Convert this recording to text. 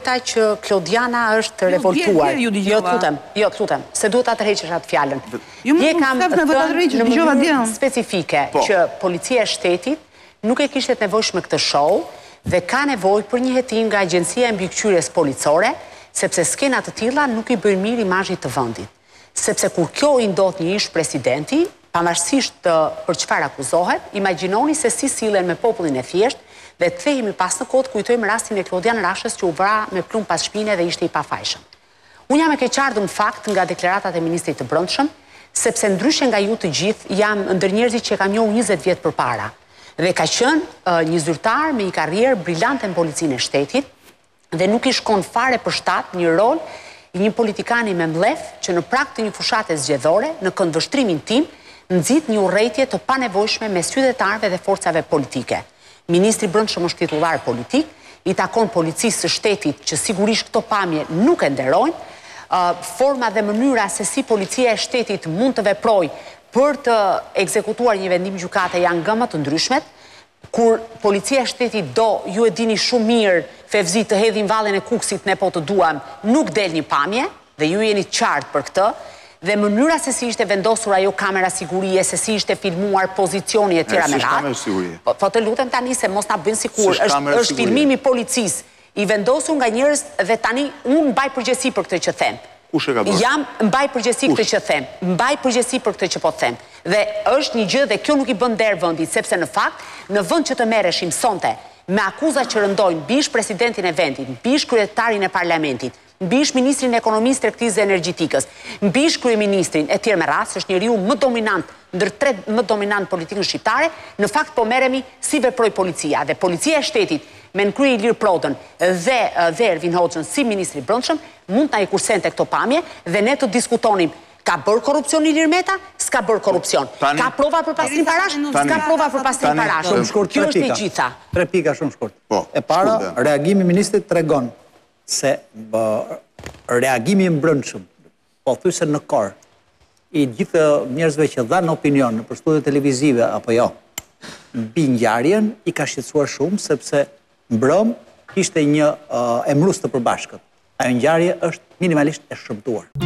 drejta që Klodiana është revoltuar. Jo, të lutem, se duhet të tërheqësh atë fjalën. Je kam thënë në mënyrë specifike që policia e shtetit nuk e kishte nevojshme këtë show dhe ka nevojë për një hetim nga Agjencia e Mbikëqyrjes Policore, sepse skena të tilla nuk i bëjnë mirë imazhit të vendit. Sepse kur kjo i ndodh një ish presidenti, pavarësisht për çfarë akuzohet, imagjinoni se si sillen me popullin e thjesht dhe të thehemi pas në kohë kujtojmë rastin e Klodian Rashës që u vra me plumb pas shpine dhe ishte i pafajshëm. Unë jam e keqardhur në fakt nga deklaratat e ministrit të Brendshëm, sepse ndryshe nga ju të gjithë jam ndër njerëzit që kam njohur 20 vjet përpara dhe ka qenë një zyrtar me një karrierë brillante në policinë e shtetit dhe nuk i shkon fare për shtat një rol i një politikani me mlef që në prag të një fushate zgjedhore, në këndvështrimin tim, nxit një urrëtie të panevojshme mes qytetarëve dhe forcave politike. Ministri Brendshëm është titullar politik, i takon policisë së shtetit që sigurisht këto pamje nuk e nderojnë, forma dhe mënyra se si policia e shtetit mund të veprojë për të ekzekutuar një vendim gjykate janë gëma të ndryshmet, kur policia e shtetit do, ju e dini shumë mirë, fevzi të hedhin vallën e Kuksit, ne po të duam, nuk del një pamje, dhe ju jeni qartë për këtë, dhe mënyra se si ishte vendosur ajo kamera sigurie, se si ishte filmuar pozicioni e tjera me radhë. Po të lutem tani se mos na bëjnë sikur është filmimi policisë i vendosur nga njerëz dhe tani unë mbaj përgjegjësi për këtë që them. Kush e ka bërë? Jam mbaj përgjegjësi këtë që them. Mbaj përgjegjësi për këtë që po them. Dhe është një gjë dhe kjo nuk i bën der vendit, sepse në fakt, në vend që të merreshim sonte me akuza që rëndojnë mbi ish presidentin e vendit, mbi ish kryetarin e parlamentit, mbi ish ministrin e ekonomisë, tregtisë dhe energjetikës, mbi ish kryeministrin e tjerë me radhë, është njeriu më dominant ndër tre më dominant politikën shqiptare, në fakt po merremi si veproi policia dhe policia e shtetit me nënkrye Ilir Prodën dhe Ervin Hoxhën si ministri i Brendshëm mund ta i kursente këto pamje dhe ne të diskutonim ka bërë korrupsion Ilir Meta, s'ka bërë korrupsion. Ka prova për pastrim parash, s'ka prova për pastrim parash. Shumë shkurt, Kjo është e gjitha. 3 pika shumë shkurt. E para, reagimi i ministrit tregon se reagimi i Brendshëm, po thjesht në kor i gjithë njerëzve që dhanë opinion në studio televizive apo jo, mbi ngjarjen i ka shqetësuar shumë sepse mbrëm ishte një emrus të përbashkët. Ajo ngjarje është minimalisht e shëmtuar.